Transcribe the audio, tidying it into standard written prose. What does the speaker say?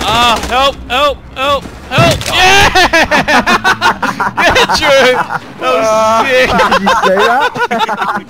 Ah, help, help, help, help! Yeah! Yeah, Drew! That was sick! Did you say that?